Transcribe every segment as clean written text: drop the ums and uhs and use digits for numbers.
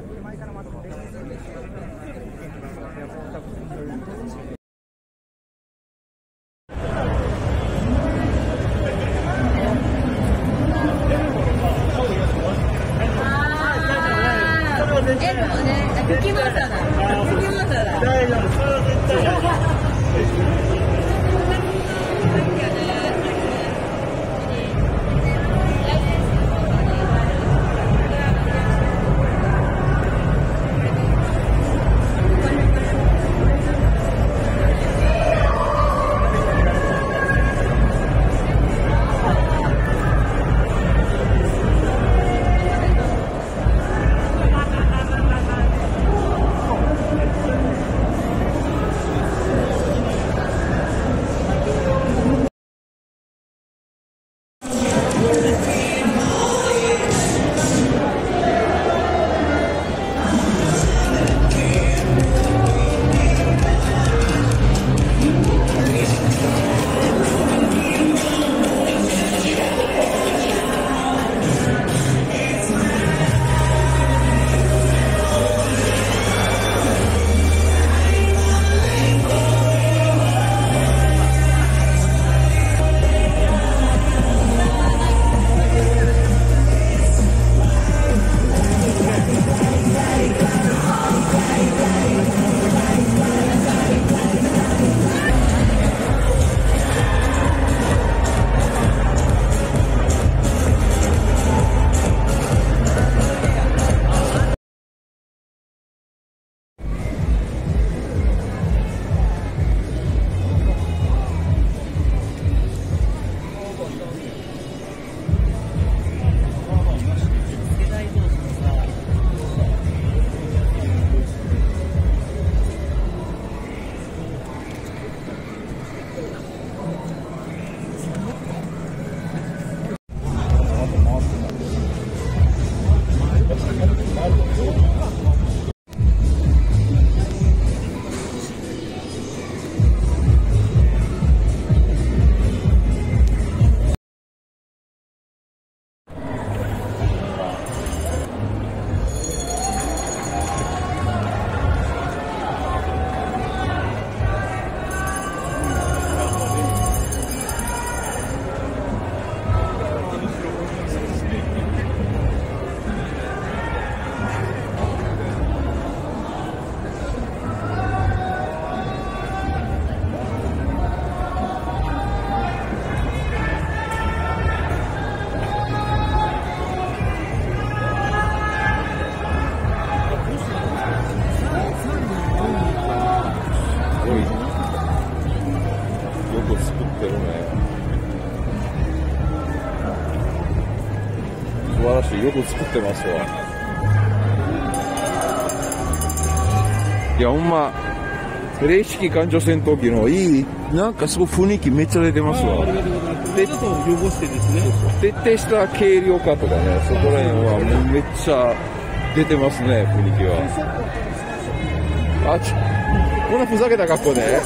素晴らしい。よく作ってますわ。いや、ほんま、零式艦上戦闘機のいい、なんかすごい雰囲気めっちゃ出てますわ。 で、ちょっと汚してですね。 徹底した軽量化とかね、そこら辺はもうめっちゃ出てますね、雰囲気は。こんなふざけた格好で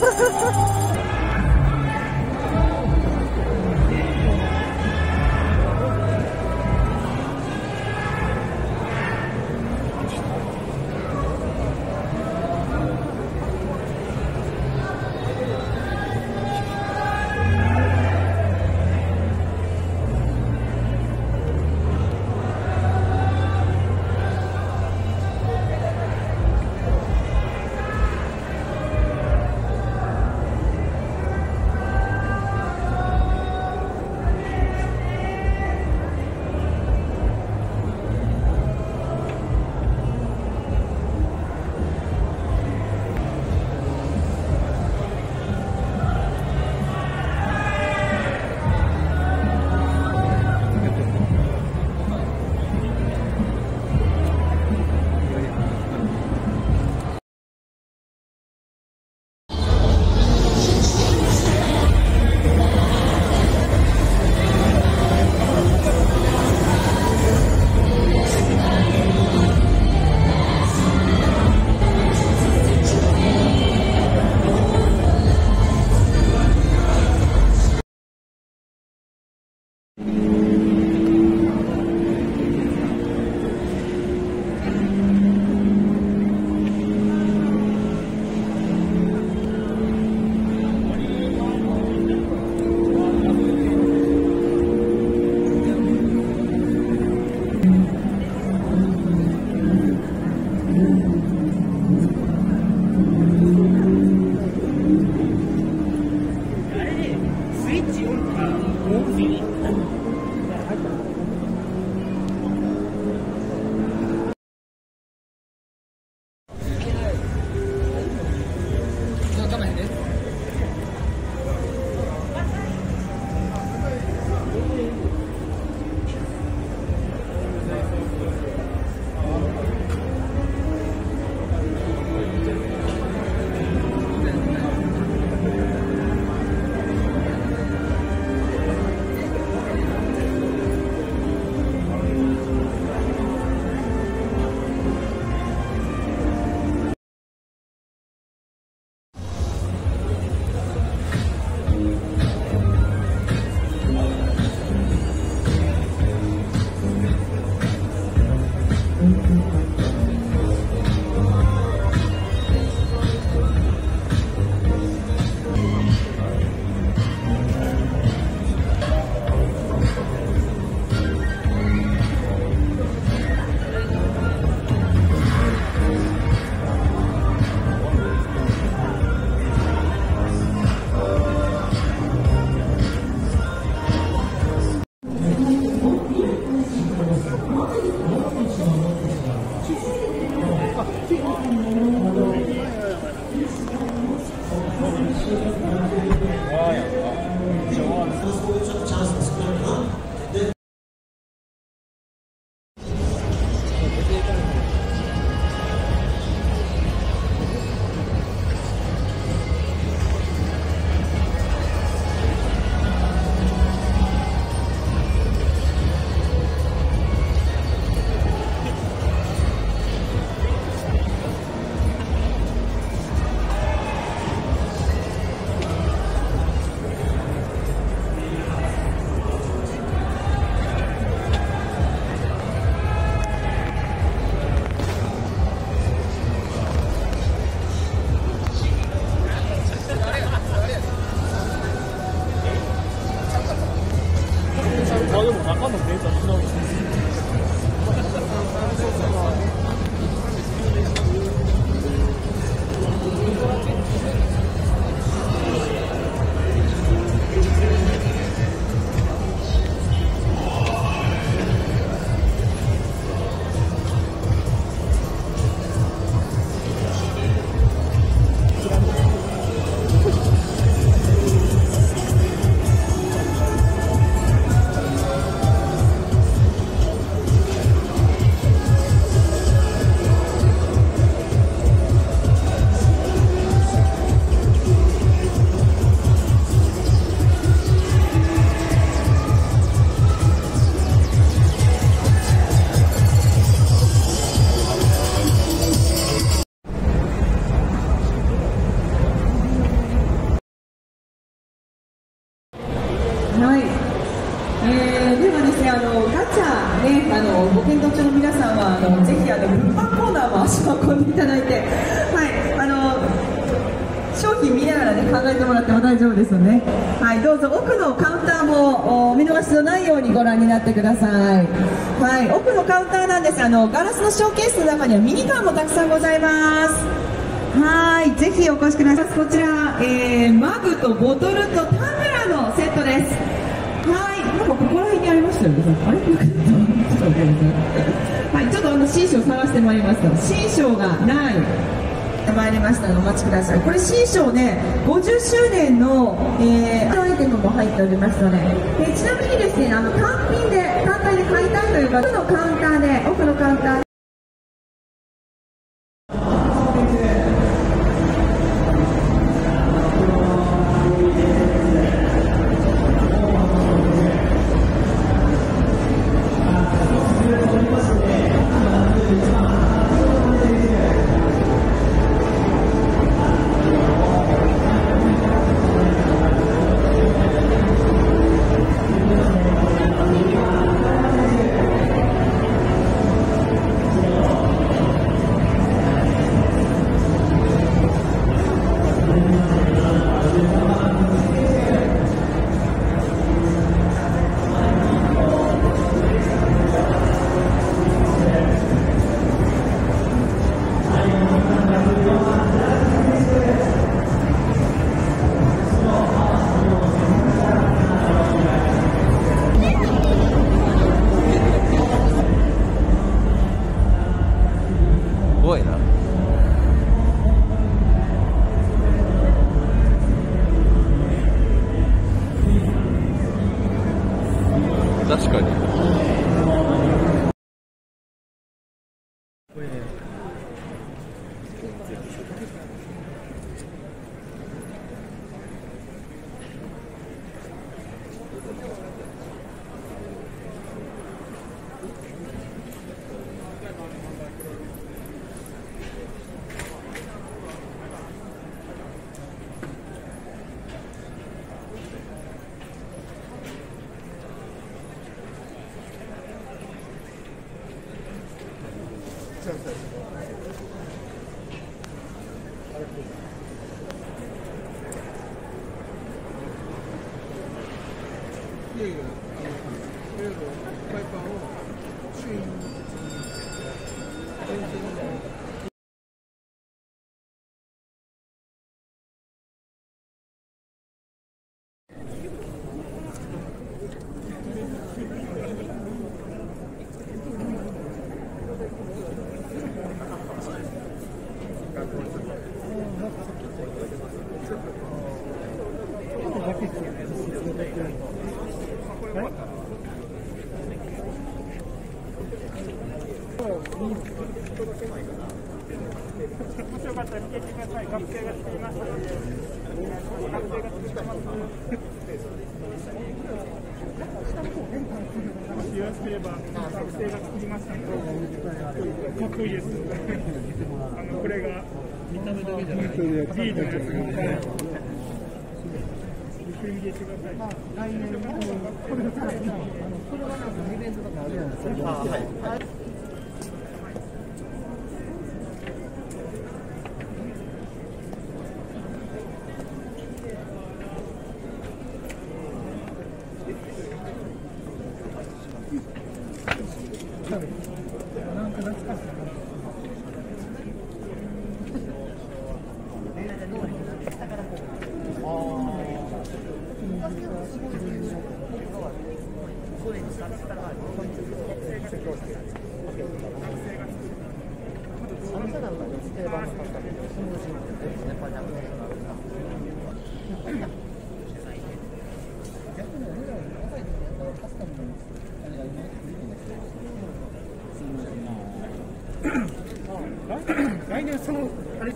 ご検討中の皆さんはぜひ物販コーナーも足を運んでいただいて、はい、商品見ながら、ね、考えてもらっても大丈夫ですよね。はい、どうぞ奥のカウンターもお見逃しのないようにご覧になってください。はい、奥のカウンターなんです。ガラスのショーケースの中にはミニカーもたくさんございます。はい、ぜひお越しください。こちら、マグとボトルとタンブラーのセットです。はい、なんかここら辺にありましたよね。あれはい、ちょっと新章探してまいりますと、新章がない参りましたのでお待ちください。これ新章ね、50周年の、アイテムも入っておりますので、ちなみにですね、単体で買いたいという方のカウンターで、奥のカウンターで確かに。 もしよかったら見てください。学生がしていますので、学生がしていますので、よろしければ学生が作りましたので、かっこいいです。これが見た目だけじゃない。ビールのやつが。ゆっくり見てください。来年のこれはなんかイベントとかあるじゃないですか。はい。なんか懐かしい。来年そのあれ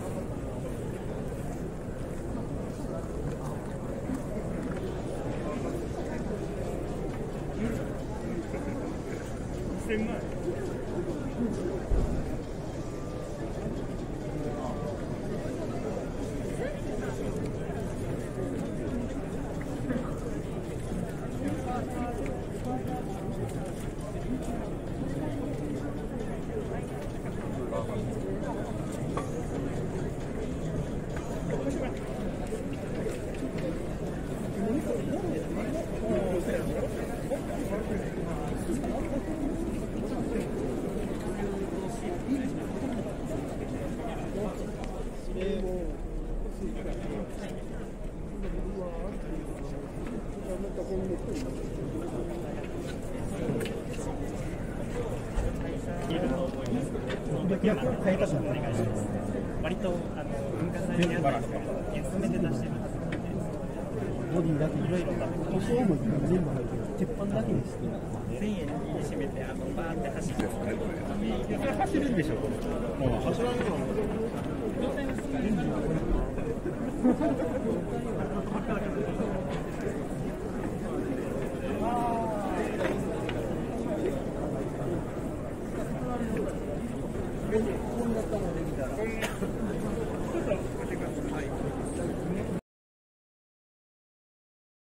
2000万役変えたじゃん。 割と文化祭でやったりとかエンタメで出してるんですよね。 ボディだけいろいろだと塗装も全部入ってる。鉄板だけにして 1000円に締めてバーって走って走るんでしょ。走らんけど。 状態はすごい